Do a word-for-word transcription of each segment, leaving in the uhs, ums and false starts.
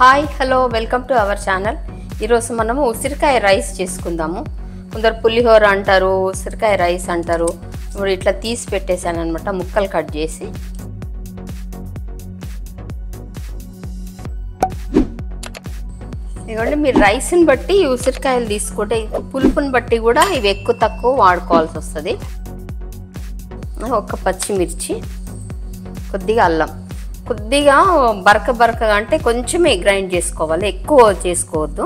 Hi hello welcome to our channel. ఈరోజు మనము ఉసిరికాయ రైస్ చేసుకుందాము. కొందరు పులిహోర అంటారు, ఉసిరికాయ రైస్ అంటారు. ఇప్పుడు ఇట్లా తీసి పెట్టేశాను అనమాట, ముక్కలు కట్ చేసి. ఇదిగోండి, మీరు రైస్ని బట్టి ఉసిరికాయలు తీసుకుంటే పులుపుని బట్టి కూడా ఇవి ఎక్కువ తక్కువ వాడుకోవాల్సి వస్తుంది. ఒక పచ్చిమిర్చి, కొద్దిగా అల్లం, కొద్దిగా బరక బరకగా అంటే కొంచెమే గ్రైండ్ చేసుకోవాలి, ఎక్కువ చేసుకోవద్దు.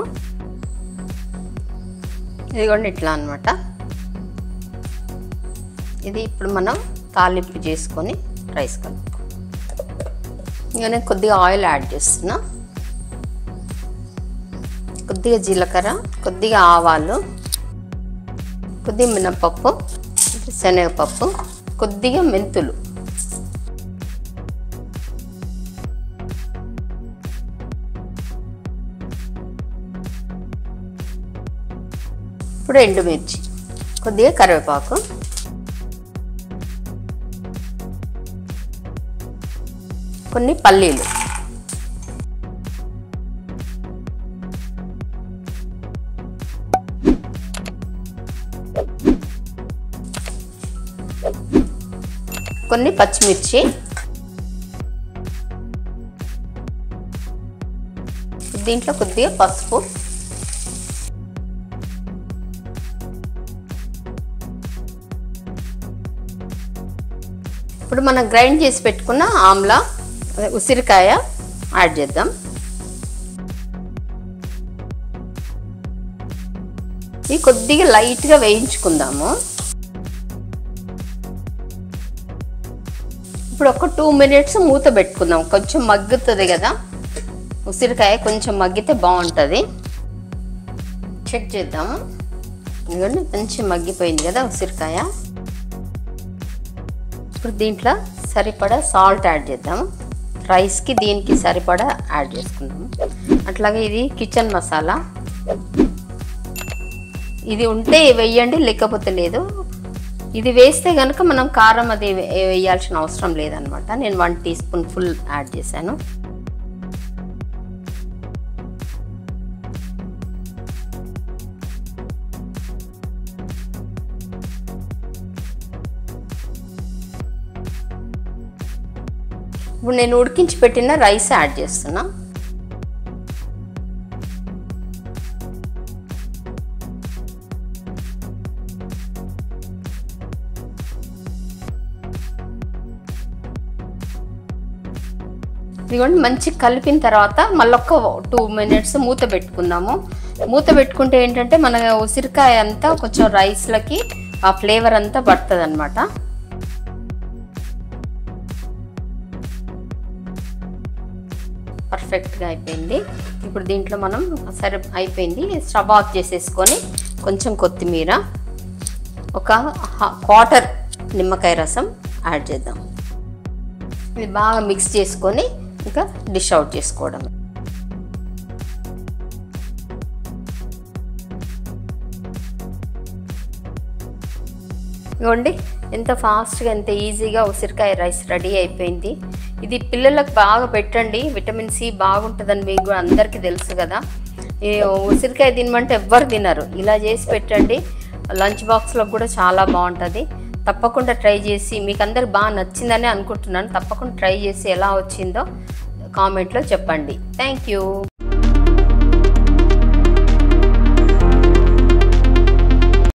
ఇదిగోండి ఇట్లా అనమాట. ఇది ఇప్పుడు మనం తాలింపు చేసుకొని రైస్ కలుపుకో. ఇక నేను కొద్దిగా ఆయిల్ యాడ్ చేస్తున్నా. కొద్దిగా జీలకర్ర, కొద్దిగా ఆవాలు, కొద్దిగా మినపప్పు, శనగపప్పు, కొద్దిగా మెంతులు, ఇప్పుడు ఎండుమిర్చి, కొద్దిగా కరివేపాకు, కొన్ని పల్లీలు, కొన్ని పచ్చిమిర్చి, దీంట్లో కొద్దిగా పసుపు, ఇప్పుడు మనం గ్రైండ్ చేసి పెట్టుకున్న ఆమ్లా ఉసిరికాయ యాడ్ చేద్దాం. ఇది కొద్దిగా లైట్గా వేయించుకుందాము. ఇప్పుడు ఒక టూ మినిట్స్ మూత పెట్టుకుందాం, కొంచెం మగ్గుతుంది కదా ఉసిరికాయ, కొంచెం మగ్గితే బాగుంటుంది. చెక్ చేద్దాము. ఇదిగోండి, కొంచెం మగ్గిపోయింది కదా ఉసిరికాయ. ఇప్పుడు దీంట్లో సరిపడా సాల్ట్ యాడ్ చేద్దాము. రైస్కి దీనికి సరిపడా యాడ్ చేసుకుందాము. అట్లాగే ఇది కిచెన్ మసాలా, ఇది ఉంటే వేయండి, లేకపోతే లేదు. ఇది వేస్తే కనుక మనం కారం అది వేయాల్సిన అవసరం లేదనమాట. నేను one teaspoon full add చేశాను. ఇప్పుడు నేను ఉడికించి పెట్టిన రైస్ యాడ్ చేస్తున్నా. ఇదిగోండి, మంచి కలిపిన తర్వాత మళ్ళొక్క టూ మినిట్స్ మూత పెట్టుకుందాము. మూత పెట్టుకుంటే ఏంటంటే మన ఉసిరికాయ అంతా కొంచెం రైస్లకి ఆ ఫ్లేవర్ అంతా పడుతుంది అనమాట. పర్ఫెక్ట్గా అయిపోయింది. ఇప్పుడు దీంట్లో మనం సరే అయిపోయింది, స్టవ్ ఆఫ్ చేసేసుకొని కొంచెం కొత్తిమీర, ఒక క్వార్టర్ నిమ్మకాయ రసం యాడ్ చేద్దాం. ఇది బాగా మిక్స్ చేసుకొని ఇంకా డిష్ అవుట్ చేసుకోవడం. ఇవ్వండి, ఎంత ఫాస్ట్గా ఎంత ఈజీగా ఉసిరికాయ రైస్ రెడీ అయిపోయింది. ఇది పిల్లలకు బాగా పెట్టండి, విటమిన్ సి బాగుంటుందని మీకు కూడా అందరికీ తెలుసు కదా. ఈ ఉసిరికాయ తినమంటే ఎవ్వరు తినరు, ఇలా చేసి పెట్టండి. లంచ్ బాక్స్లో కూడా చాలా బాగుంటుంది. తప్పకుండా ట్రై చేసి, మీకు అందరికి బాగా నచ్చిందని అనుకుంటున్నాను. తప్పకుండా ట్రై చేసి ఎలా వచ్చిందో కామెంట్లో చెప్పండి. Thank you.